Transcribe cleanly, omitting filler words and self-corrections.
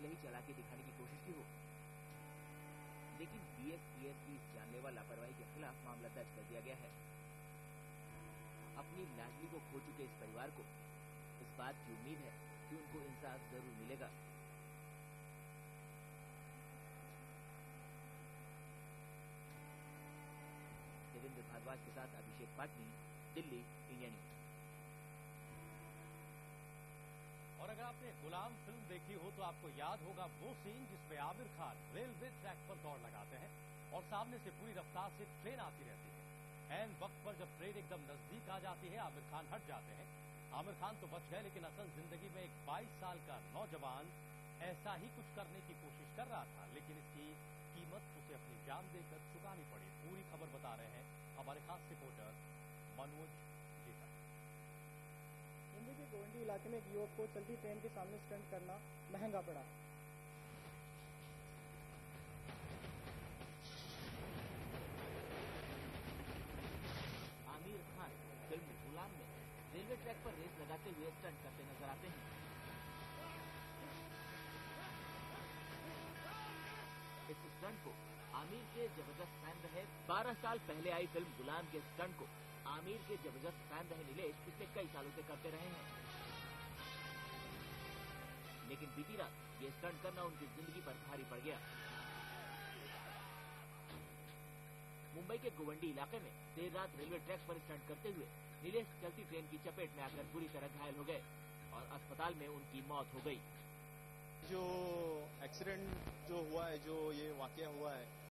पहले ही चला के दिखाने की कोशिश की हो। लेकिन बीएसईएस की इस जानलेवा लापरवाही के खिलाफ मामला दर्ज कर दिया गया है। अपनी लाडली को खो चुके इस परिवार को इस बात की उम्मीद है कि उनको इंसाफ जरूर मिलेगा। देवेंद्र भारद्वाज के साथ अभिषेक पाटनी, दिल्ली, इंडिया न्यूज। और अगर आपने गुलाम फिल्म देखी हो तो आपको याद होगा वो सीन जिसमें आमिर खान रेलवे ट्रैक पर दौड़ लगाते हैं और सामने से पूरी रफ्तार से ट्रेन आती रहती है। ऐन वक्त पर जब ट्रेन एकदम नजदीक आ जाती है, आमिर खान हट जाते हैं। आमिर खान तो बच गए, लेकिन असल जिंदगी में एक 22 साल का नौजवान ऐसा ही कुछ करने की कोशिश कर रहा था, लेकिन इसकी कीमत उसे अपनी जान देकर चुकानी पड़ी। पूरी खबर बता रहे हैं हमारे खास रिपोर्टर मनोज जीता। मुंबई के गोवंडी इलाके में एक युवक को चलती ट्रेन के सामने स्टंट करना महंगा पड़ा। आमिर खान फिल्म गुलाम में रेलवे ट्रैक पर रेस लगाते हुए स्टंट करते नजर आते हैं। इस स्टंट को आमिर के जबरदस्त फैन रहे 12 साल पहले आई फिल्म गुलाम के स्टंट को आमिर के जबरदस्त फैन रहे नीलेश पिछले कई सालों से करते रहे हैं। लेकिन बीती रात ये स्टंट करना उनकी जिंदगी पर भारी पड़ गया। मुंबई के गोवंडी इलाके में देर रात रेलवे ट्रैक पर स्टंट करते हुए नीलेश चलती ट्रेन की चपेट में आकर बुरी तरह घायल हो गए और अस्पताल में उनकी मौत हो गई। जो एक्सीडेंट जो हुआ है, जो ये वाकया हुआ है,